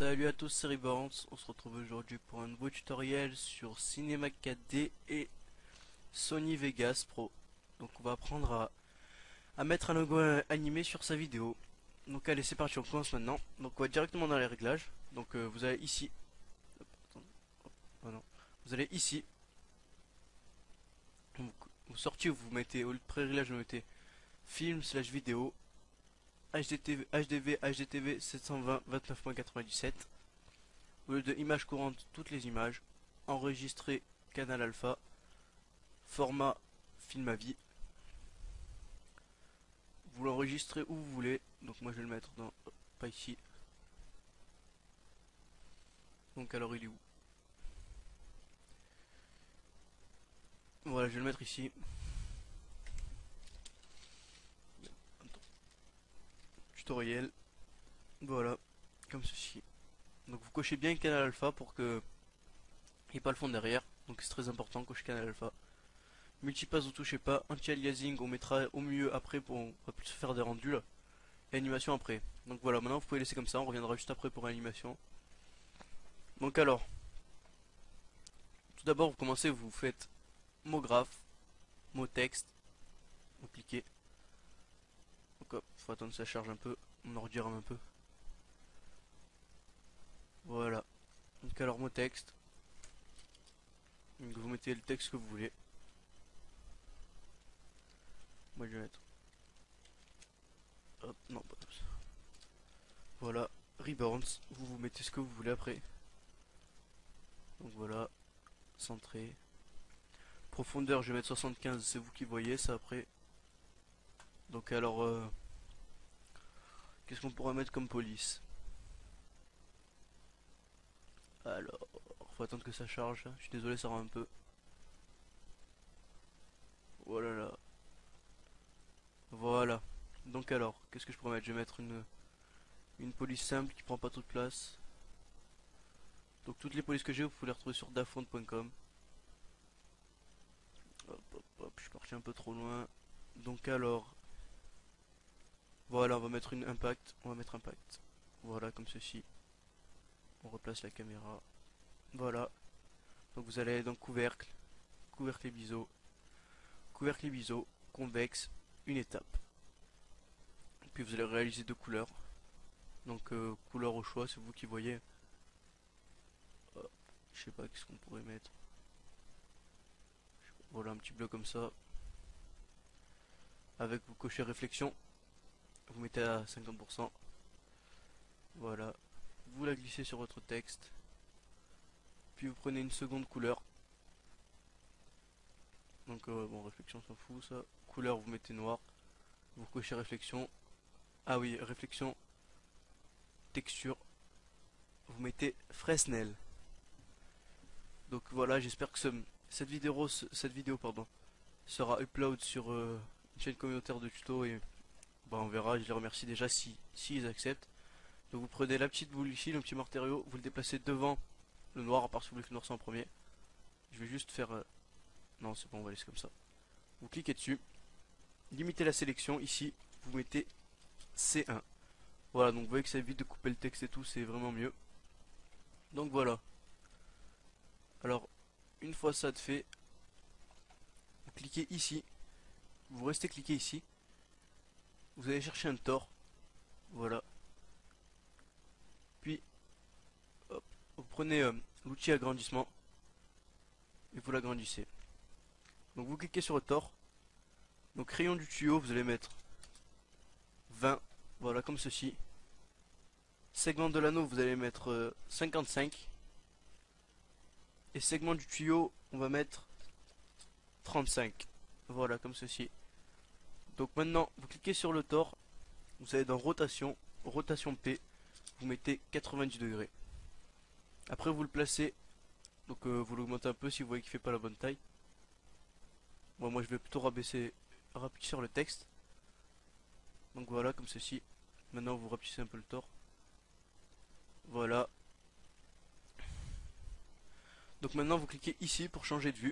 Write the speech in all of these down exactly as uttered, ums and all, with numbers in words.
Salut à tous, c'est Riborns. On se retrouve aujourd'hui pour un nouveau tutoriel sur Cinema quatre D et Sony Vegas Pro. Donc on va apprendre à, à mettre un logo euh, animé sur sa vidéo. Donc allez, c'est parti, on commence maintenant. Donc on va directement dans les réglages. Donc euh, vous allez ici. Hop, attends, hop, oh non. Vous allez ici. Vous, vous sortez, vous mettez au pré-réglage, vous mettez film slash vidéo H D T V, H D V, H D T V sept cent vingt, vingt-neuf point quatre-vingt-dix-sept. Au lieu de images courantes, toutes les images. Enregistrer canal alpha. Format film à vie. Vous l'enregistrez où vous voulez. Donc moi je vais le mettre dans... Pas ici. Donc alors il est où? Voilà, je vais le mettre ici. Tutoriel. Voilà, comme ceci. Donc vous cochez bien canal alpha pour que il n'y ait pas le fond derrière. Donc c'est très important, cocher canal alpha. Multipass vous touchez pas. Anti-aliasing on mettra au milieu après pour on va plus faire des rendus là. Et animation après. Donc voilà, maintenant vous pouvez laisser comme ça, on reviendra juste après pour l'animation. Donc alors, tout d'abord vous commencez, vous faites mot graphe, mot texte, vous cliquez. Donc hop, faut attendre que ça charge un peu, mon ordi rame un peu. Voilà. Donc alors mot texte. Donc vous mettez le texte que vous voulez. Moi je vais mettre. Hop, non pas tout ça. Voilà, Reborns, vous vous mettez ce que vous voulez après. Donc voilà, centré. Profondeur, je vais mettre soixante-quinze, c'est vous qui voyez ça après. Donc alors, euh, qu'est-ce qu'on pourra mettre comme police? Alors, faut attendre que ça charge, je suis désolé, ça rend un peu. Voilà là. Voilà. Donc alors, qu'est-ce que je pourrais mettre? Je vais mettre une, une police simple qui prend pas toute place. Donc toutes les polices que j'ai, vous pouvez les retrouver sur dafont point com. Hop, hop, hop, je suis parti un peu trop loin. Donc alors, voilà, on va mettre une impact. On va mettre impact. Voilà, comme ceci. On replace la caméra. Voilà. Donc vous allez dans couvercle, couvercle et biseau, couvercle et biseau, convexe, une étape. Puis vous allez réaliser deux couleurs. Donc euh, couleur au choix, c'est vous qui voyez. Hop, je sais pas qu'est-ce qu'on pourrait mettre. Voilà un petit bloc comme ça. Avec vous cochez réflexion. Vous mettez à cinquante pour cent. Voilà. Vous la glissez sur votre texte. Puis vous prenez une seconde couleur. Donc euh, bon, réflexion s'en fout ça. Couleur vous mettez noir. Vous cochez réflexion. Ah oui, réflexion. Texture. Vous mettez Fresnel. Donc voilà, j'espère que ce, cette vidéo, cette vidéo pardon, sera upload sur euh, une chaîne communautaire de tuto et bah on verra. Je les remercie déjà si, si ils acceptent. Donc vous prenez la petite boule ici, le petit matériau, vous le déplacez devant le noir, à part si vous voulez que le noir soit en premier. Je vais juste faire... Euh... Non c'est bon, on va laisser comme ça. Vous cliquez dessus, limitez la sélection, ici vous mettez C un. Voilà, donc vous voyez que ça évite de couper le texte et tout, c'est vraiment mieux. Donc voilà. Alors, une fois ça de fait, vous cliquez ici, vous restez cliqué ici, vous allez chercher un tort, voilà. Puis, hop, vous prenez euh, l'outil agrandissement et vous l'agrandissez. Donc vous cliquez sur le tort, donc rayon du tuyau, vous allez mettre vingt, voilà comme ceci. Segment de l'anneau, vous allez mettre euh, cinquante-cinq. Et segment du tuyau, on va mettre trente-cinq. Voilà, comme ceci. Donc maintenant, vous cliquez sur le tort. Vous allez dans rotation, rotation P. Vous mettez quatre-vingt-dix degrés. Après, vous le placez. Donc euh, vous l'augmentez un peu si vous voyez qu'il fait pas la bonne taille. Bon, moi je vais plutôt rabaisser, rapetisser le texte. Donc voilà, comme ceci. Maintenant, vous rapetissez un peu le tort. Voilà. Donc maintenant, vous cliquez ici pour changer de vue.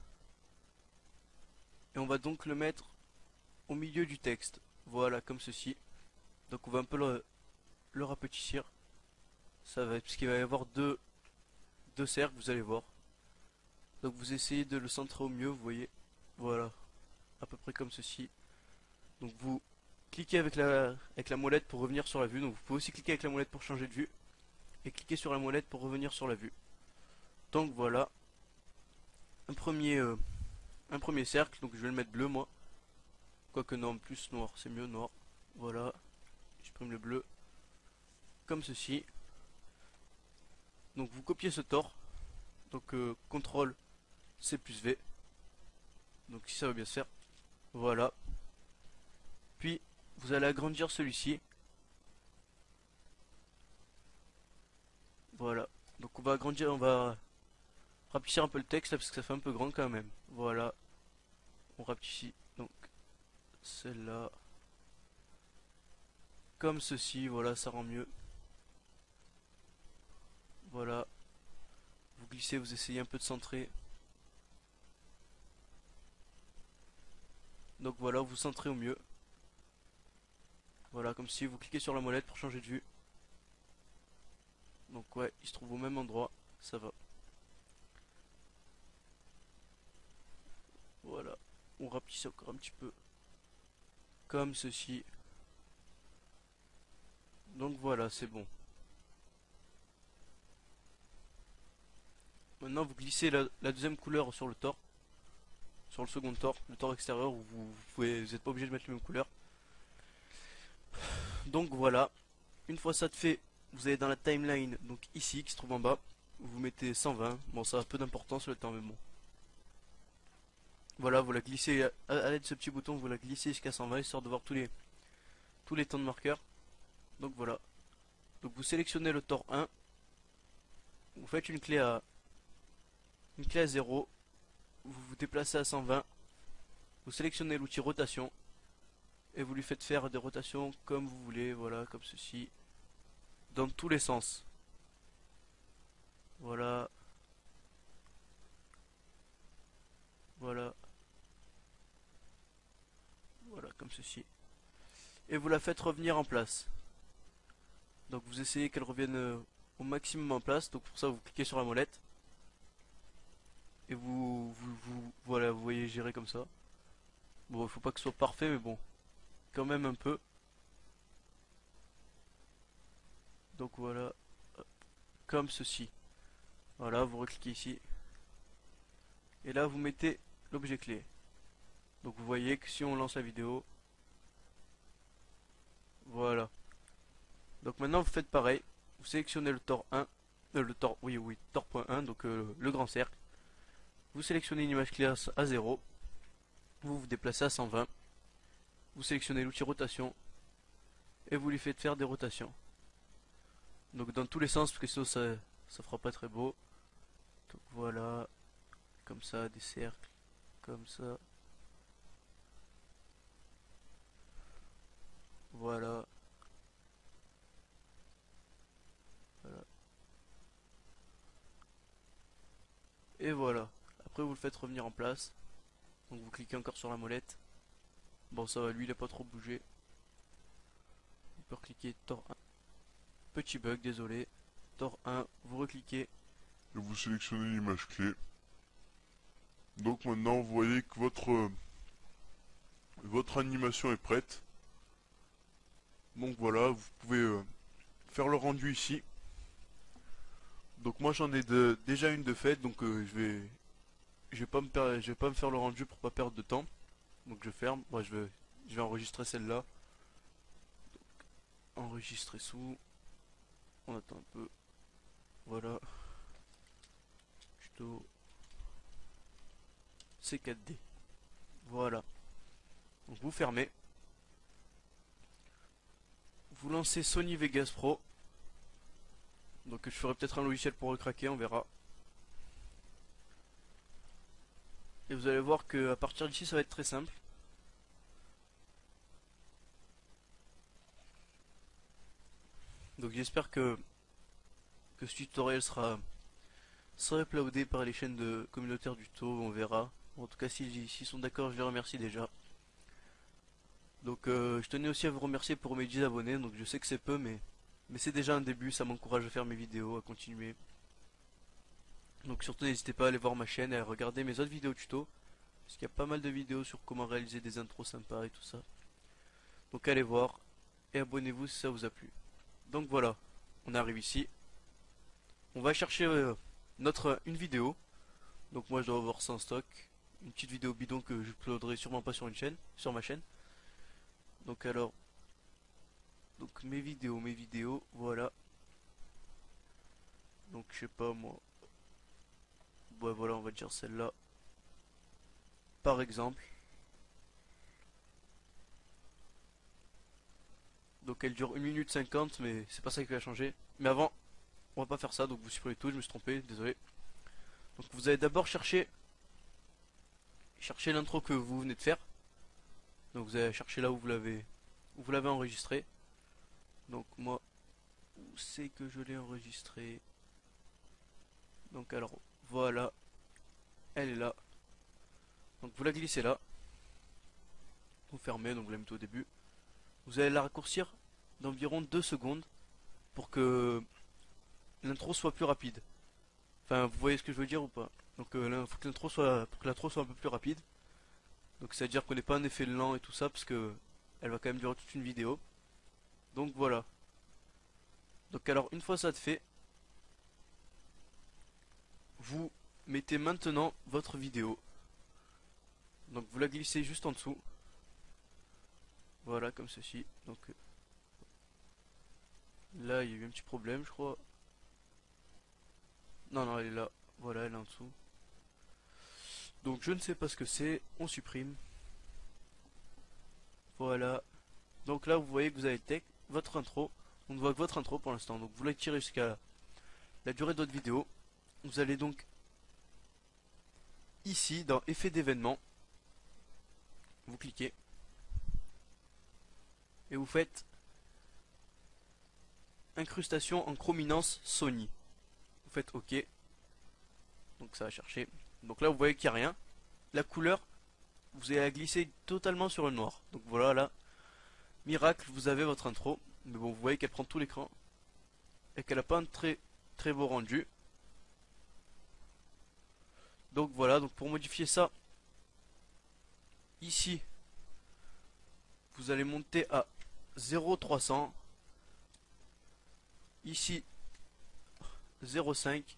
Et on va donc le mettre au milieu du texte. Voilà, comme ceci. Donc on va un peu le, le rapetissir. Ça va être parce qu'il va y avoir deux, deux cercles, vous allez voir. Donc vous essayez de le centrer au mieux, vous voyez. Voilà, à peu près comme ceci. Donc vous cliquez avec la, avec la molette pour revenir sur la vue. Donc vous pouvez aussi cliquer avec la molette pour changer de vue. Et cliquer sur la molette pour revenir sur la vue. Donc voilà, un premier, euh, un premier cercle. Donc je vais le mettre bleu moi. Quoique non, plus noir, c'est mieux noir. Voilà, j'exprime le bleu. Comme ceci. Donc vous copiez ce tort. Donc euh, contrôle C plus V. Donc si ça va bien se faire. Voilà. Puis vous allez agrandir celui-ci. Voilà. Donc on va agrandir, on va rapetisser un peu le texte là parce que ça fait un peu grand quand même. Voilà. On rapetissit donc celle-là. Comme ceci, voilà, ça rend mieux. Voilà. Vous glissez, vous essayez un peu de centrer. Donc voilà, vous centrez au mieux. Voilà, comme si vous cliquez sur la molette pour changer de vue. Donc ouais, il se trouve au même endroit, ça va. Voilà, on rapetisse encore un petit peu. Comme ceci. Donc voilà, c'est bon. Maintenant vous glissez la, la deuxième couleur sur le tort. Sur le second tort, le tort extérieur où vous, vous pouvez, vous n'êtes pas obligé de mettre la même couleur. Donc voilà, une fois ça de fait, vous allez dans la timeline, donc ici, qui se trouve en bas. Vous mettez cent vingt, bon ça a peu d'importance le temps mais bon. Voilà, vous la glissez, à, à l'aide de ce petit bouton, vous la glissez jusqu'à cent vingt, histoire de voir tous les, tous les temps de marqueur. Donc voilà. Donc vous sélectionnez le tort un, vous faites une clé à, une clé à zéro, vous vous déplacez à cent vingt, vous sélectionnez l'outil rotation, et vous lui faites faire des rotations comme vous voulez, voilà, comme ceci, dans tous les sens. Voilà. Voilà. Voilà, comme ceci. Et vous la faites revenir en place. Donc vous essayez qu'elle revienne euh, au maximum en place. Donc pour ça vous cliquez sur la molette. Et vous, vous, vous voilà, vous voyez gérer comme ça. Bon, il faut pas que ce soit parfait, mais bon, quand même un peu. Donc voilà, comme ceci. Voilà, vous recliquez ici. Et là vous mettez l'objet clé. Donc vous voyez que si on lance la vidéo, voilà. Donc maintenant vous faites pareil. Vous sélectionnez le tort un, euh, le tort, oui oui, tort.un, donc euh, le grand cercle. Vous sélectionnez une image clé à zéro. Vous vous déplacez à cent vingt. Vous sélectionnez l'outil rotation. Et vous lui faites faire des rotations. Donc dans tous les sens, parce que sinon ça, ça fera pas très beau. Donc voilà. Comme ça, des cercles. Comme ça. Voilà. Voilà. Et voilà. Après vous le faites revenir en place. Donc vous cliquez encore sur la molette. Bon ça va, lui il a pas trop bougé. On peut recliquer tort un. Petit bug, désolé. Tort un, vous recliquez. Et vous sélectionnez l'image clé. Donc maintenant vous voyez que votre, euh, votre animation est prête. Donc voilà, vous pouvez euh, faire le rendu ici. Donc moi j'en ai de, déjà une de faite, donc euh, je vais je vais pas me per- je vais pas me faire le rendu pour pas perdre de temps. Donc je ferme. Moi je vais je vais enregistrer celle-là. Enregistrer sous. On attend un peu. Voilà. Tuto C quatre D. Voilà. Donc vous fermez. Vous lancez Sony Vegas Pro. Donc je ferai peut-être un logiciel pour le craquer, on verra. Et vous allez voir que à partir d'ici ça va être très simple. Donc j'espère que, que ce tutoriel sera, sera uploadé par les chaînes de communautaires du tuto, on verra. En tout cas s'ils s'ils sont d'accord je les remercie déjà. Donc euh, je tenais aussi à vous remercier pour mes dix abonnés, donc je sais que c'est peu mais Mais c'est déjà un début, ça m'encourage à faire mes vidéos, à continuer. Donc surtout n'hésitez pas à aller voir ma chaîne et à regarder mes autres vidéos tuto. Parce qu'il y a pas mal de vidéos sur comment réaliser des intros sympas et tout ça. Donc allez voir et abonnez-vous si ça vous a plu. Donc voilà, on arrive ici. On va chercher euh, notre une vidéo. Donc moi je dois avoir ça en stock. Une petite vidéo bidon que je uploaderai sûrement pas sur une chaîne, sur ma chaîne. Donc alors, donc mes vidéos, mes vidéos, voilà. Donc je sais pas moi. Ouais voilà, on va dire celle-là. Par exemple. Donc elle dure une minute cinquante, mais c'est pas ça qui va changer. Mais avant, on va pas faire ça, donc vous supprimez tout, je me suis trompé, désolé. Donc vous allez d'abord chercher chercher l'intro que vous venez de faire. Donc vous allez chercher là où vous l'avez où vous l'avez enregistré. Donc moi, où c'est que je l'ai enregistré? Donc alors voilà, elle est là. Donc vous la glissez là. Vous fermez, donc vous la mettez au début. Vous allez la raccourcir d'environ deux secondes pour que l'intro soit plus rapide. Enfin, vous voyez ce que je veux dire ou pas? Donc euh, là, faut que l'intro soit, pour que l'intro soit un peu plus rapide. Donc c'est à dire qu'on n'ait pas un effet lent et tout ça, parce que elle va quand même durer toute une vidéo. Donc voilà. Donc alors une fois ça de fait, vous mettez maintenant votre vidéo. Donc vous la glissez juste en dessous. Voilà, comme ceci. Donc là il y a eu un petit problème je crois. Non non, elle est là. Voilà, elle est en dessous. Donc je ne sais pas ce que c'est. On supprime. Voilà. Donc là vous voyez que vous avez tech, votre intro. On ne voit que votre intro pour l'instant. Donc vous la tirez jusqu'à la durée de votre vidéo. Vous allez donc ici dans effet d'événement. Vous cliquez. Et vous faites incrustation en chrominance Sony. Vous faites OK. Donc ça va chercher. Donc là vous voyez qu'il n'y a rien. La couleur, vous allez la glisser totalement sur le noir. Donc voilà, là, miracle, vous avez votre intro. Mais bon, vous voyez qu'elle prend tout l'écran. Et qu'elle n'a pas un très très beau rendu. Donc voilà, donc pour modifier ça, ici, vous allez monter à zéro virgule trois cents. Ici, zéro virgule cinq.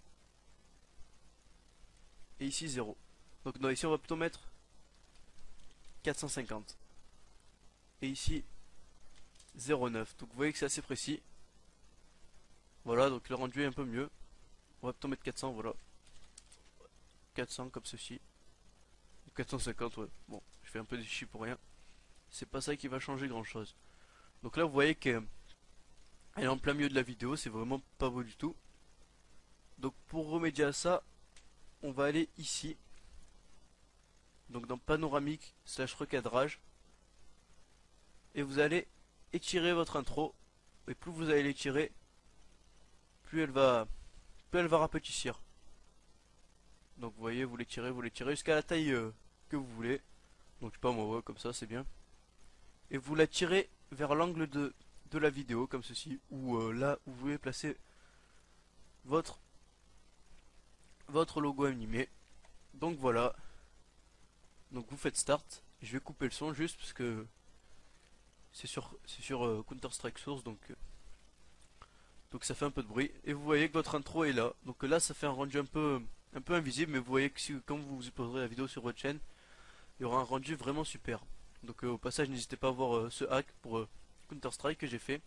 Et ici, zéro. Donc non, ici on va plutôt mettre quatre cent cinquante. Et ici, zéro virgule neuf. Donc vous voyez que c'est assez précis. Voilà, donc le rendu est un peu mieux. On va plutôt mettre quatre cents, voilà. quatre cents comme ceci. quatre cent cinquante, ouais. Bon, je fais un peu des chiffres pour rien. C'est pas ça qui va changer grand chose. Donc là vous voyez qu'elle est en plein milieu de la vidéo, c'est vraiment pas beau du tout. Donc pour remédier à ça, on va aller ici. Donc dans panoramique slash recadrage. Et vous allez étirer votre intro. Et plus vous allez l'étirer, plus elle va plus elle va rapetissir. Donc vous voyez, vous l'étirez, vous l'étirez jusqu'à la taille euh, que vous voulez. Donc je sais pas moi, ouais, comme ça c'est bien. Et vous la tirez vers l'angle de, de la vidéo comme ceci. Ou euh, là où vous voulez placer votre votre logo animé. Donc voilà. Donc vous faites start. Je vais couper le son juste parce que c'est sur c'est sur euh, Counter Strike Source, donc euh, donc ça fait un peu de bruit. Et vous voyez que votre intro est là. Donc là ça fait un rendu un peu un peu invisible, mais vous voyez que si, quand vous uploaderez la vidéo sur votre chaîne, il y aura un rendu vraiment super. Donc euh, au passage n'hésitez pas à voir euh, ce hack pour euh, Counter Strike que j'ai fait.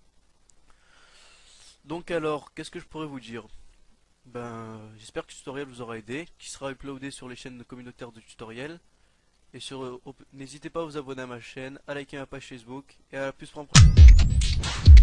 Donc alors qu'est-ce que je pourrais vous dire? Ben j'espère que ce tutoriel vous aura aidé, qui sera uploadé sur les chaînes communautaires de tutoriels. Et sur euh, n'hésitez pas à vous abonner à ma chaîne, à liker ma page Facebook et à la plus prendre.